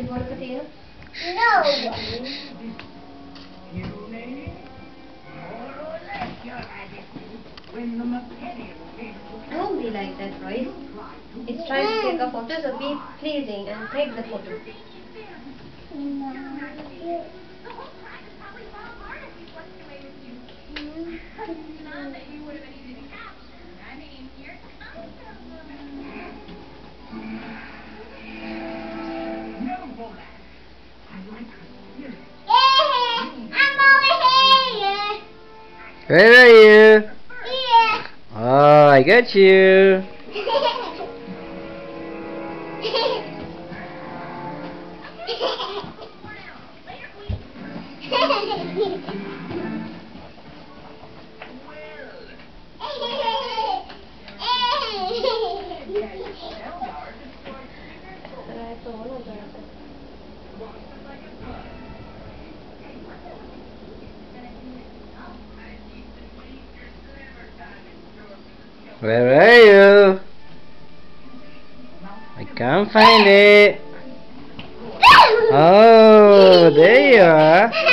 potato? No. Don't be like that, Royce. It's trying to take a photo, so be pleasing and take the photo. Where are you? Here. Oh, I got you. Where are you? I can't find it. Oh, there you are.